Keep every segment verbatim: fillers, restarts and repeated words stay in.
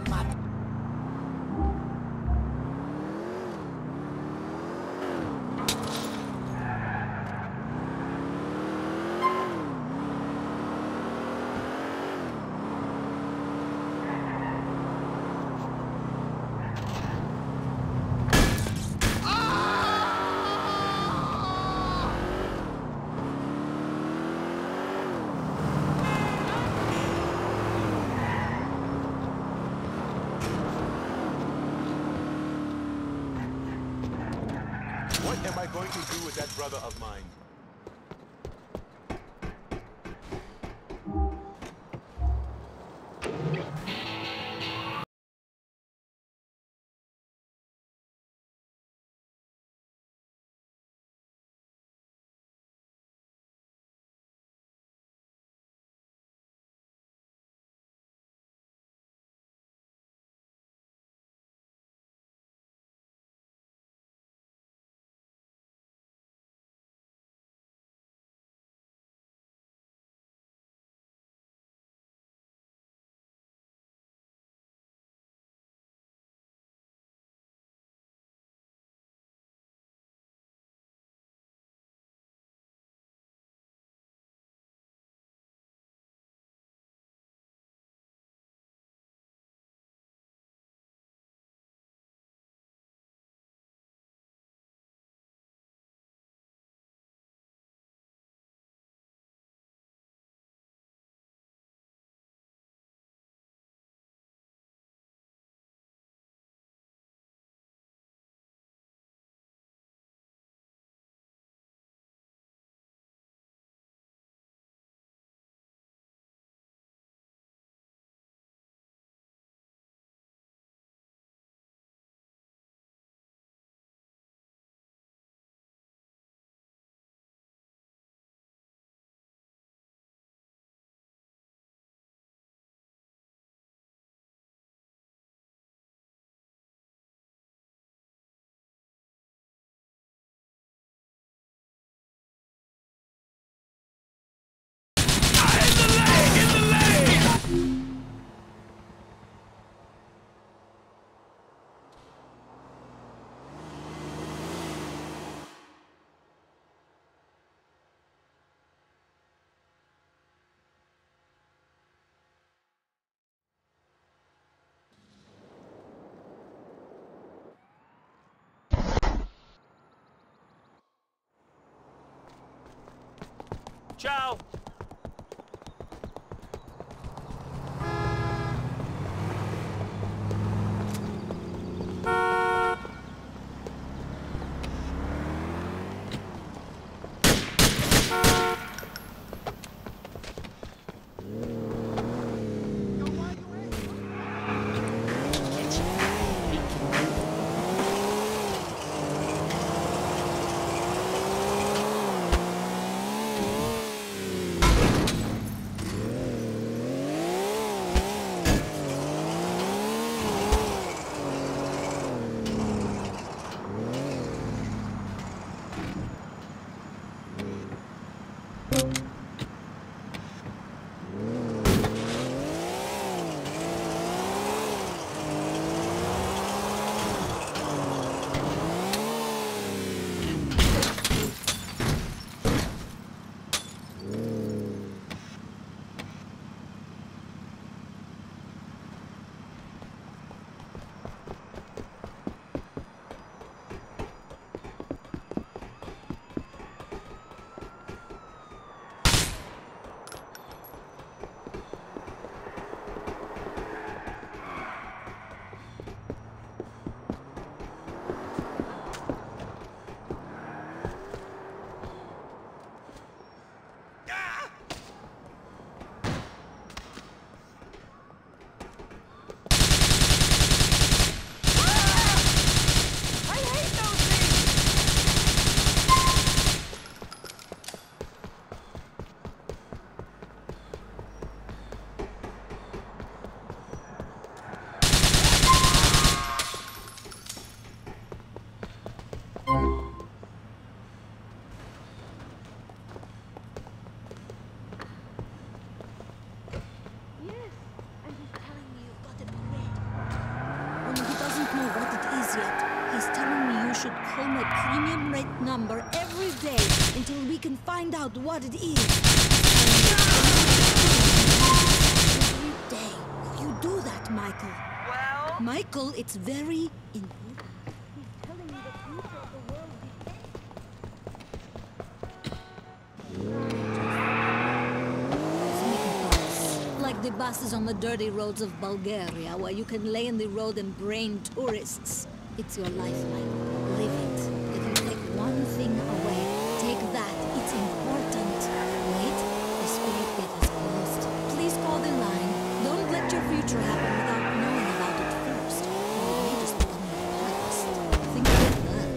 What am I going to do with that brother of mine? Ciao! find out what it is. Every day. You do that, Michael. Well? Michael, it's very important. He's telling me the future of the world is like the buses on the dirty roads of Bulgaria, where you can lay in the road and brain tourists. It's your life, Michael. Live it. If you take one thing away, take that. It's important. Wait, the spirit gate has closed. Please call the line. Don't let your future happen without knowing about it first. Or it may just become your past. Think about that.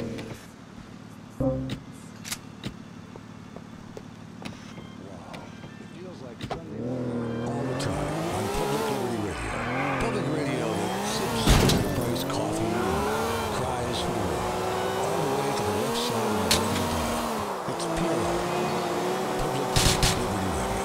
All the time on Public Liberty Radio. Public radio that sips overpriced coffee and cries for more. All the way to the left side of the radio dial. It's P L R. Public Liberty Radio.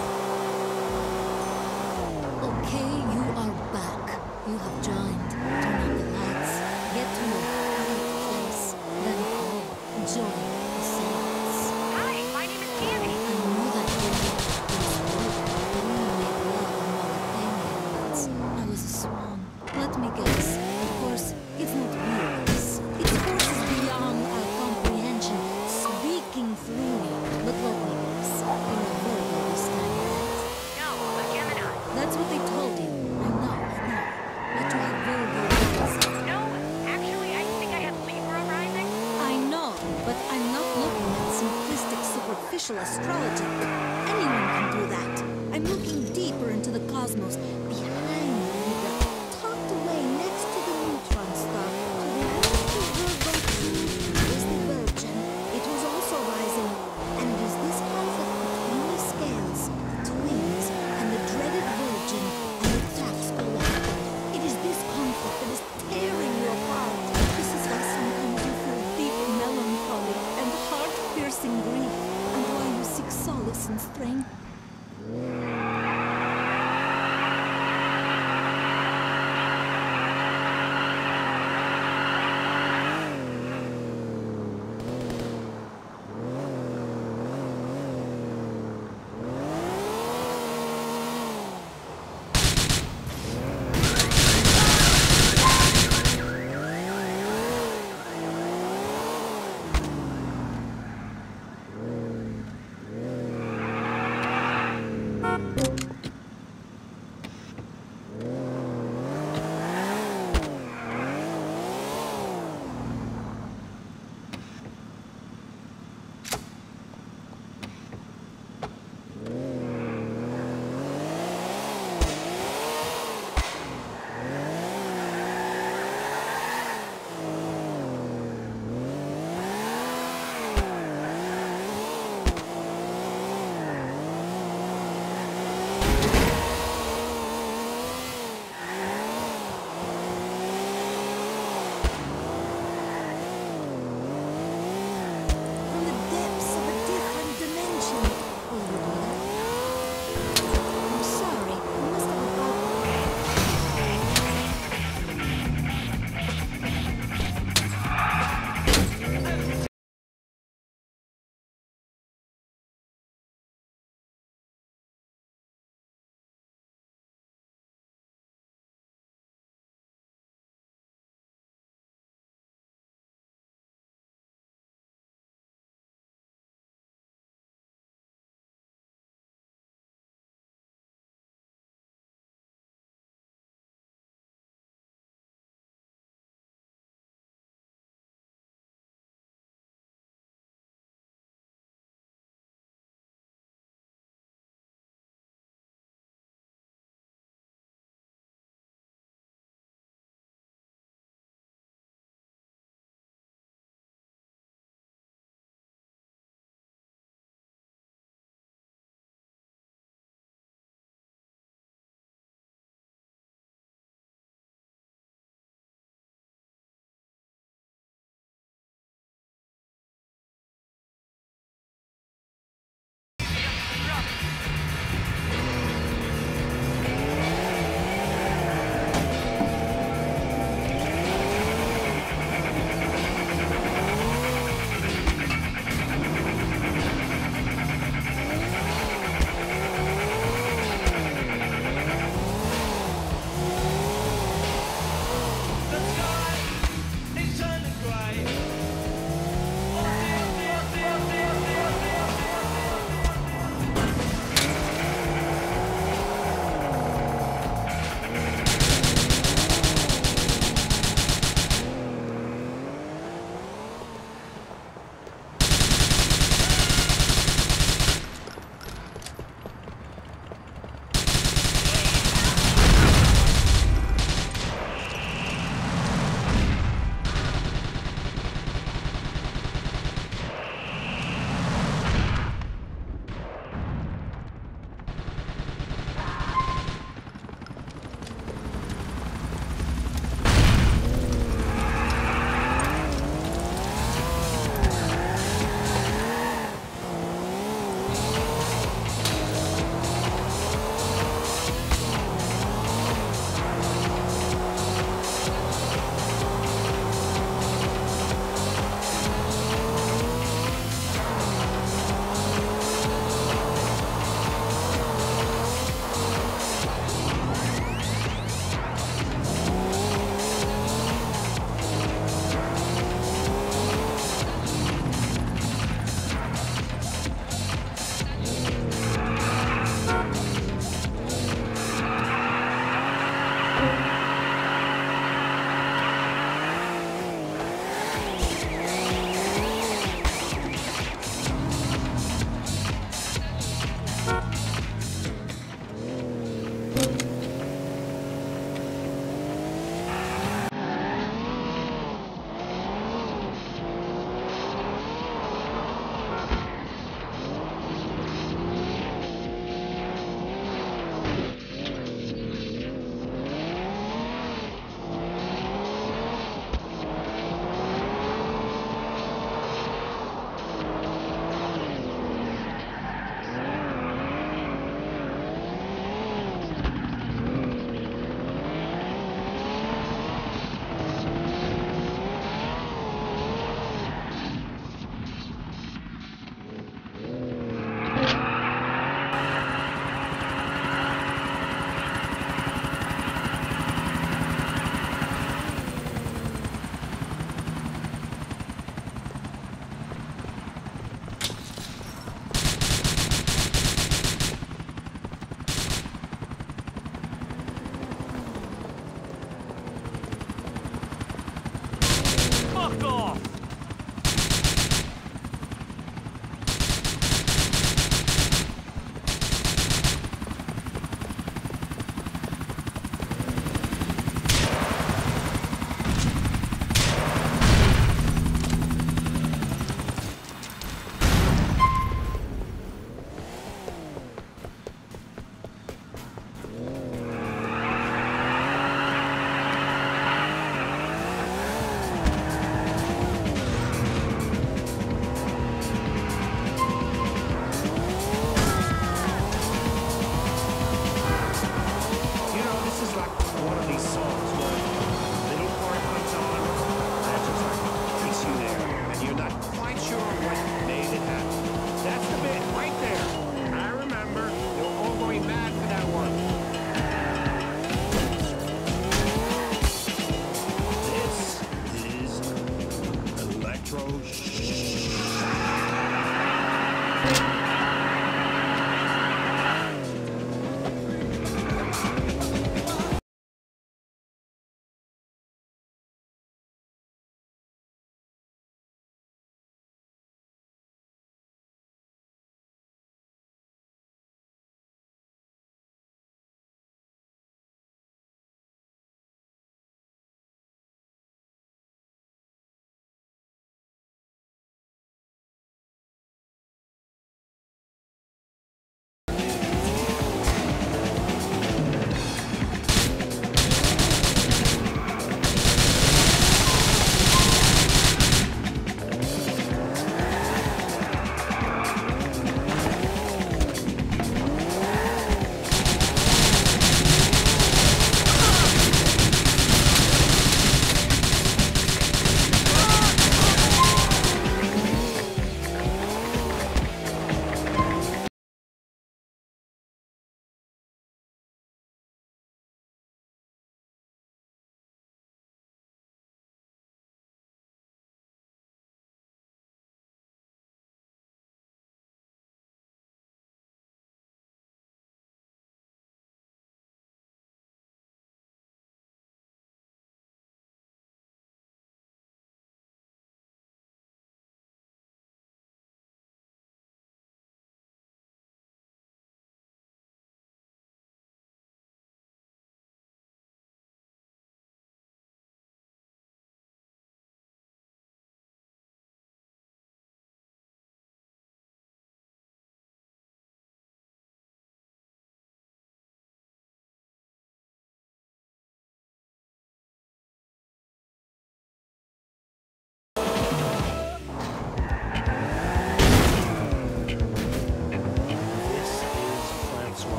Okay, you are back. You have joined. Turn on the lights. Get to your quiet place. Then call. Join the silence. Hi, my name is Candy. I know that you is good. We made love on Mauritania once. I was a swan. Let me guess. Of course, it's not weirdness. It's forces beyond our comprehension, speaking through me. But let me guess. You're a Virgo this time, right? No, a Gemini. That's what they told you. I know, I know. But you have Virgo rising. No, actually, I think I had Libra rising. I know, but I'm not looking at simplistic, superficial astrology. Anyone can do that. I'm looking deeper into the cosmos, behind Libra, tucked away next to the neutron star, to the wonderful Virgo two is the Virgin. It was also rising, and it is this conflict between the scales, the twins, and the dreaded Virgin, and the tax collector. It is this conflict that is tearing you apart. This is why sometimes you feel deep melancholy and heart-piercing grief, and why you seek solace in strength.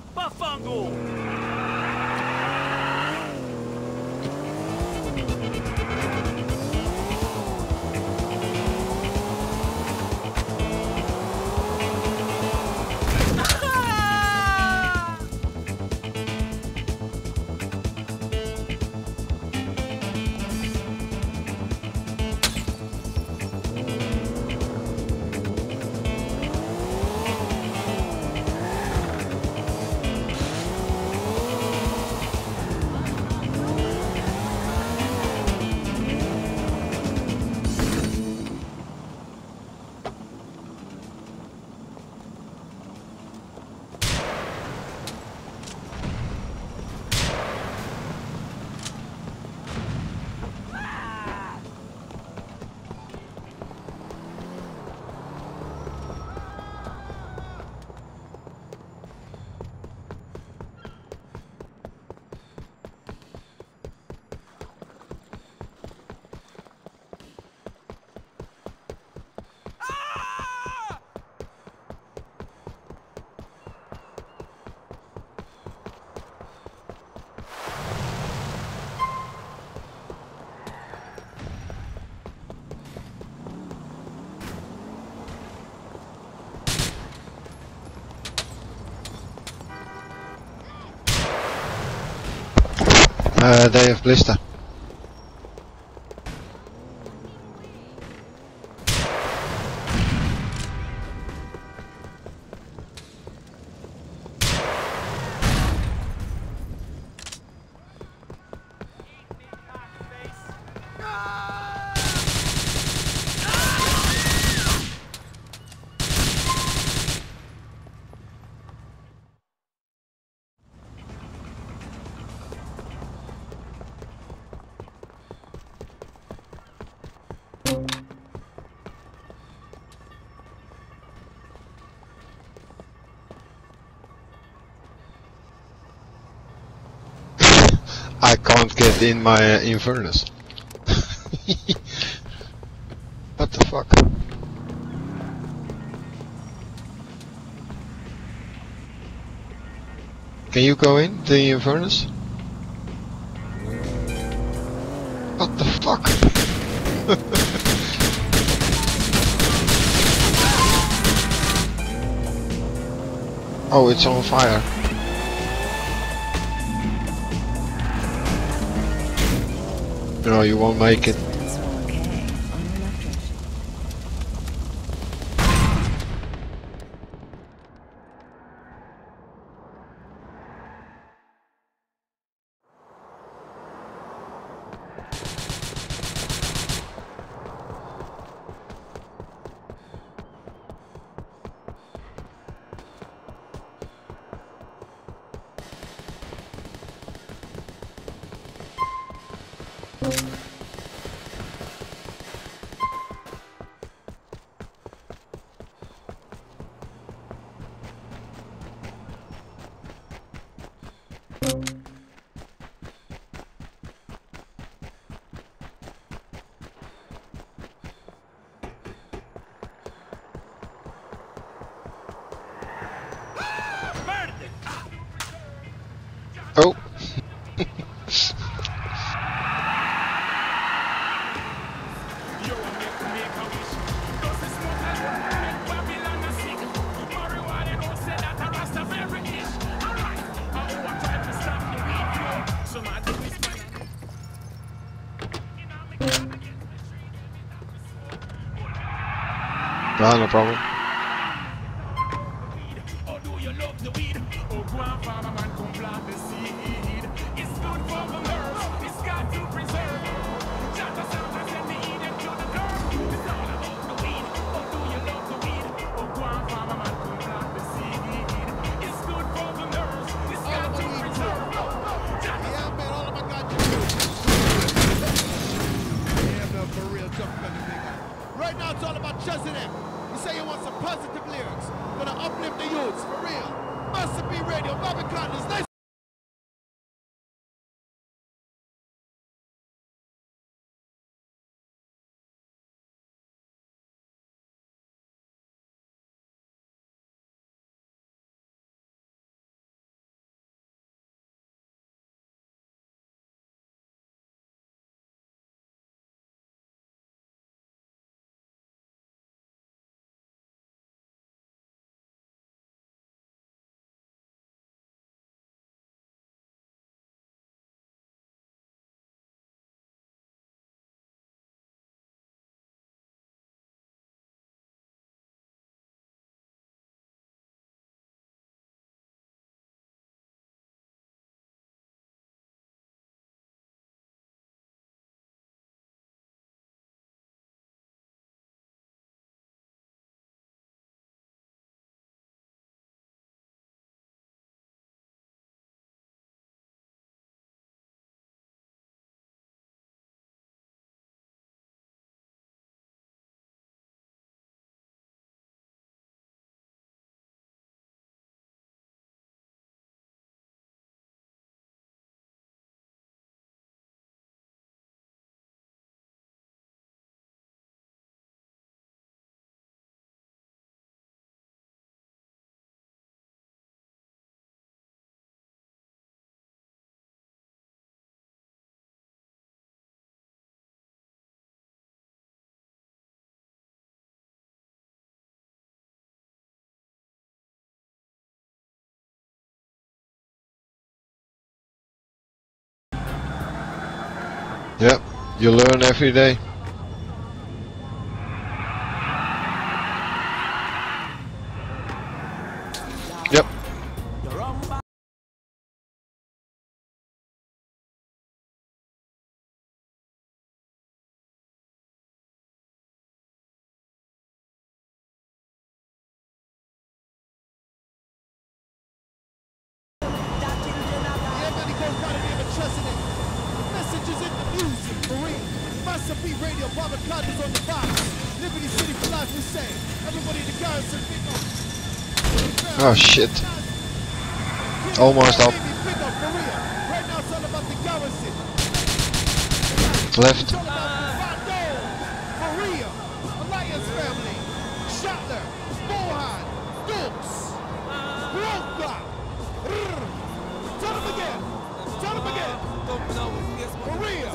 Bafango! Uh, they have blister. I can't get in my uh, Infernus. What the fuck? Can you go in the Infernus? What the fuck? Oh, it's on fire. No, you won't make it. Oh. No, no problem. Right now it's all about chuzzing it. You say you want some positive lyrics, gonna uplift the youths, for real. Must be radio, Bobby Connor's nice. Yep, you learn every day. Yep. Everybody goes by the name of trusting it. The message is in the music, for real. Master P Radio, Bobby Connor's on the box. Liberty City for life, we say. Everybody in the garrison, big up. Oh shit. Almost up. Big up, for real. Right now it's all about the garrison. Left. It's all about the Bando, for real. Alliance family. Shatler, Mohan, Dukes, Roka. Tell them again. Tell them again. For real.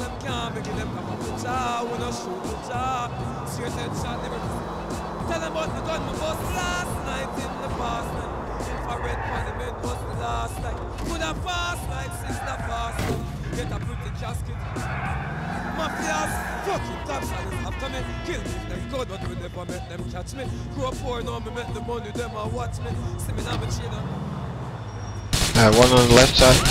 Tell them about the gun we bust last night in the past night. Infrared parliament was the last night. Could have fast like sister fast. Get a pretty casket. Mafias, fucking cops, I'm coming. Kill me if them could, but we never met them catch me. Grow up poor, now me make the money, them a watch me. See me now, me chain up. Uh, one on the left side.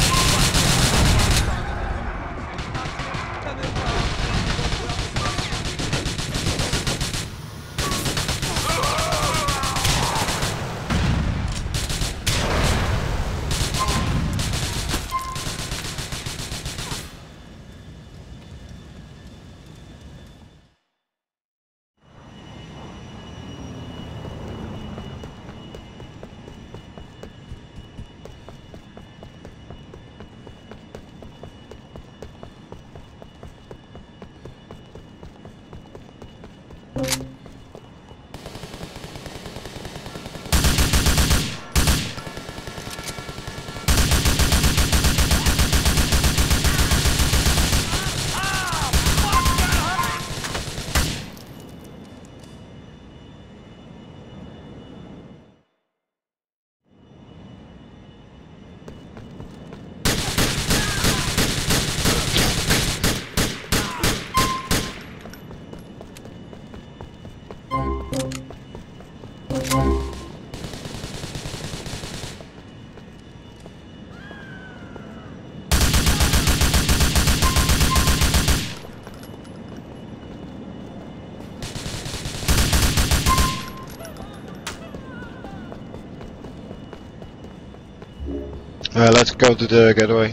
Uh, let's go to the getaway.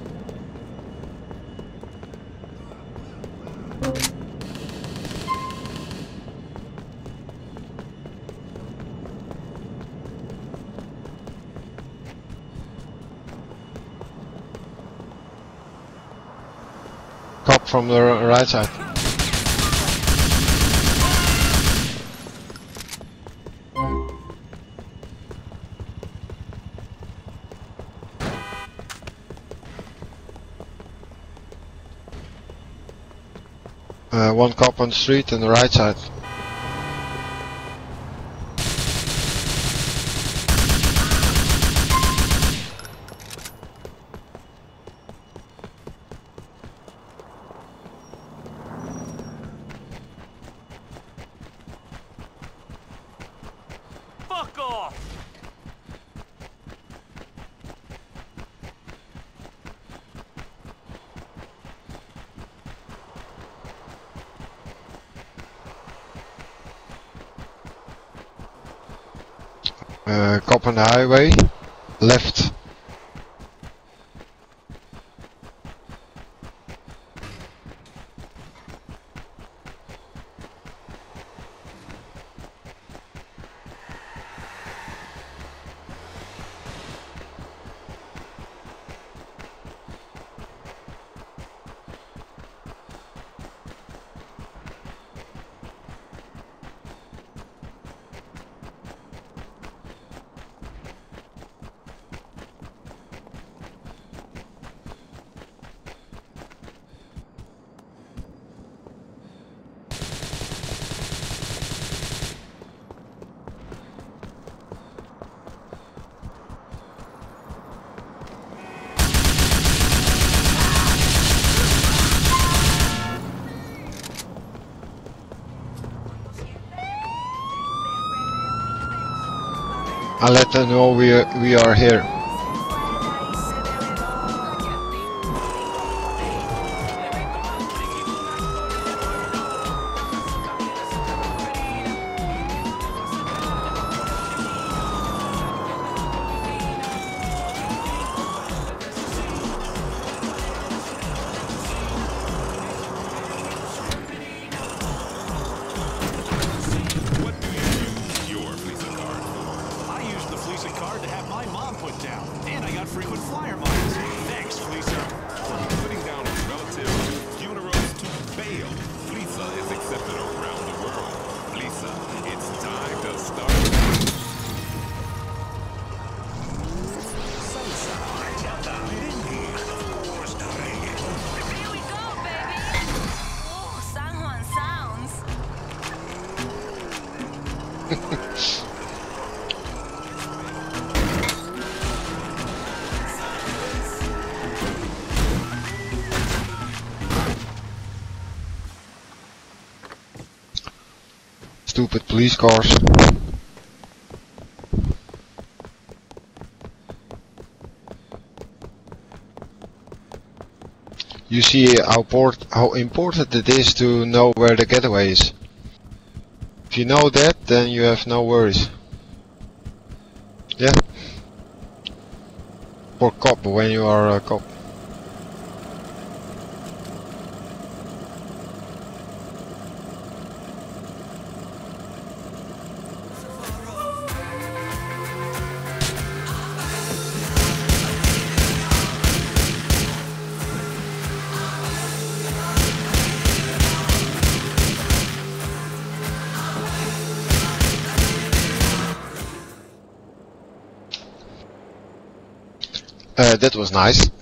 Cop from the r right side. Uh, one cop on the street on the right side. Fuck off! Uh, cop on the highway, left. I'll let them know we are, we are here. Stupid police cars. You see how, port how important it is to know where the getaway is. If you know that, then you have no worries. Yeah. For cop, when you are a cop. Uh, that was nice.